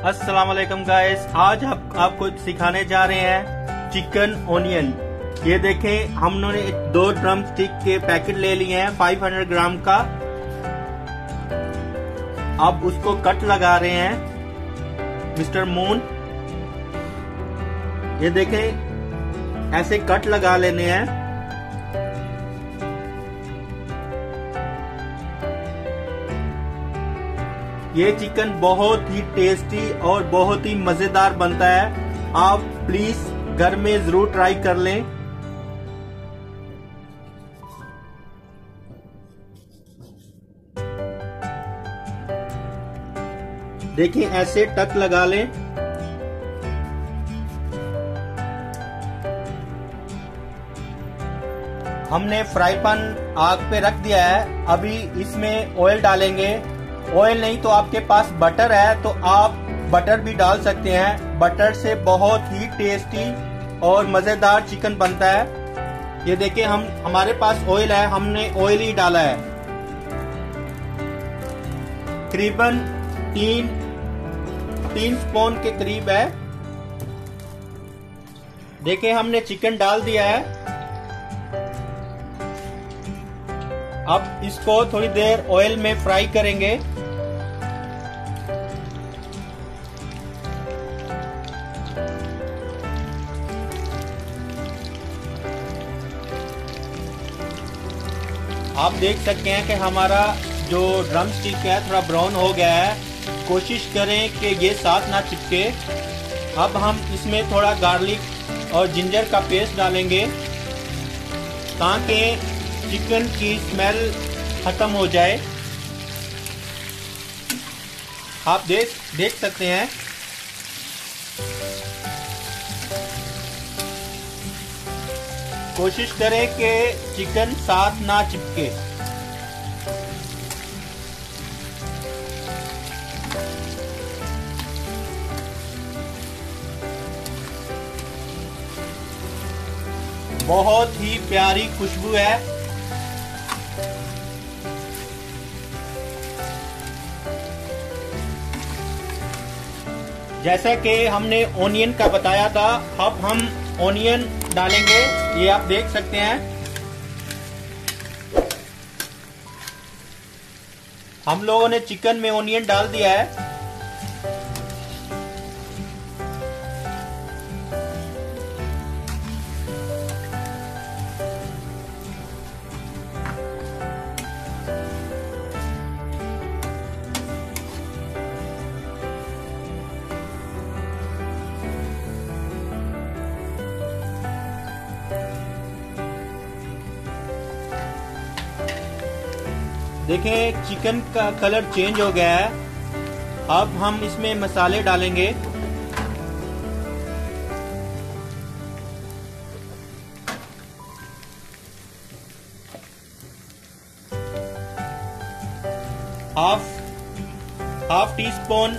अस्सलाम वालेकुम गाइस, आज हम आपको सिखाने जा रहे हैं चिकन ओनियन। ये देखें, हमने 2 ड्रम स्टिक के पैकेट ले लिए हैं 500 ग्राम का। अब उसको कट लगा रहे हैं मिस्टर मून। ये देखें, ऐसे कट लगा लेने हैं। ये चिकन बहुत ही टेस्टी और बहुत ही मजेदार बनता है। आप प्लीज घर में जरूर ट्राई कर लें। देखिए, ऐसे टक लगा लें। हमने फ्राई पैन आग पे रख दिया है। अभी इसमें ऑयल डालेंगे। ऑयल नहीं तो आपके पास बटर है तो आप बटर भी डाल सकते हैं। बटर से बहुत ही टेस्टी और मजेदार चिकन बनता है। ये देखिए, हमारे पास ऑयल है, हमने ऑयल ही डाला है। करीबन 3 स्पून के करीब है। देखिए, हमने चिकन डाल दिया है। अब इसको थोड़ी देर ऑयल में फ्राई करेंगे। आप देख सकते हैं कि हमारा जो ड्रम स्टिक है थोड़ा ब्राउन हो गया है। कोशिश करें कि ये साथ ना चिपके। अब हम इसमें थोड़ा गार्लिक और जिंजर का पेस्ट डालेंगे ताकि चिकन की स्मेल खत्म हो जाए। आप देख सकते हैं। कोशिश करें कि चिकन साथ ना चिपके। बहुत ही प्यारी खुशबू है। जैसा कि हमने ओनियन का बताया था, अब हम ओनियन डालेंगे। ये आप देख सकते हैं। हम लोगों ने चिकन में ओनियन डाल दिया है। देखें, चिकन का कलर चेंज हो गया है। अब हम इसमें मसाले डालेंगे। Half teaspoon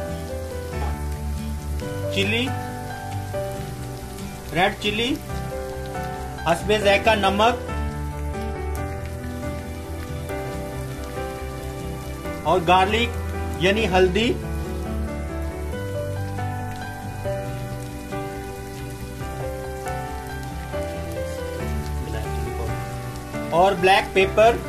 chilli, red chilli, हस्बे ज़ायका नमक और गार्लिक यानी हल्दी और ब्लैक पेपर।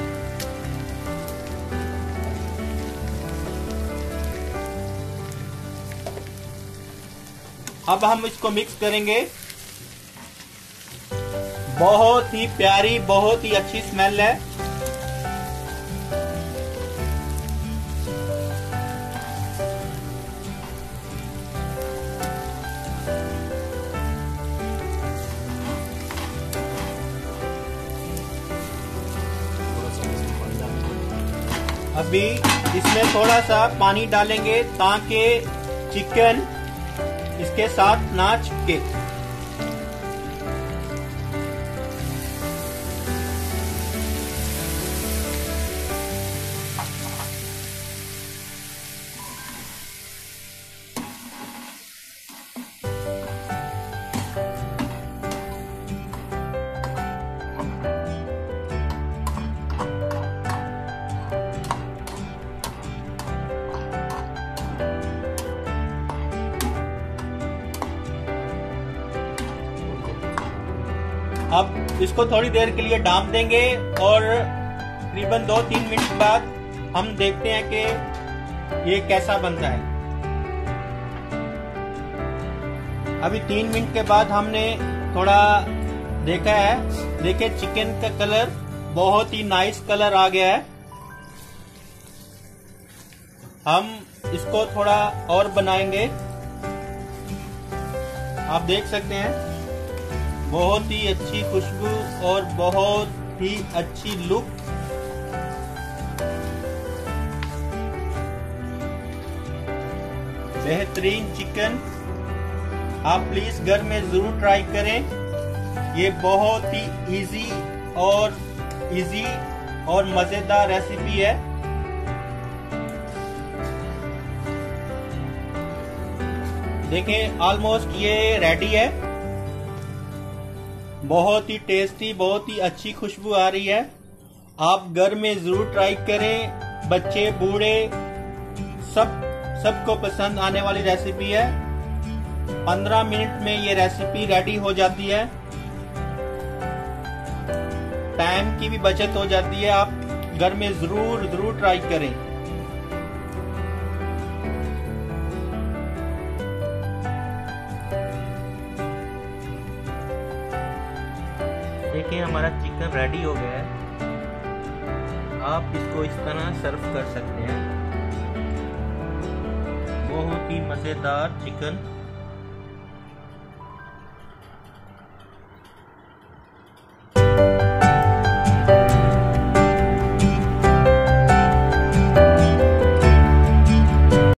अब हम इसको मिक्स करेंगे। बहुत ही प्यारी, बहुत ही अच्छी स्मेल है। अभी इसमें थोड़ा सा पानी डालेंगे ताकि चिकन इसके साथ ना चिपके। अब इसको थोड़ी देर के लिए डाम देंगे और तकरीबन 2-3 मिनट बाद हम देखते हैं कि ये कैसा बनता है। अभी 3 मिनट के बाद हमने थोड़ा देखा है, देखिए चिकन का कलर बहुत ही नाइस कलर आ गया है। हम इसको थोड़ा और बनाएंगे। आप देख सकते हैं बहुत ही अच्छी खुशबू और बहुत ही अच्छी लुक। बेहतरीन चिकन आप प्लीज घर में जरूर ट्राई करें। ये बहुत ही इजी और मजेदार रेसिपी है। देखें ऑलमोस्ट ये रेडी है। बहुत ही टेस्टी, बहुत ही अच्छी खुशबू आ रही है। आप घर में जरूर ट्राई करें। बच्चे बूढ़े सबको पसंद आने वाली रेसिपी है। 15 मिनट में ये रेसिपी रेडी हो जाती है। टाइम की भी बचत हो जाती है। आप घर में जरूर ट्राई करें। देखिए हमारा चिकन रेडी हो गया है। आप इसको इस तरह सर्व कर सकते हैं। बहुत ही मजेदार चिकन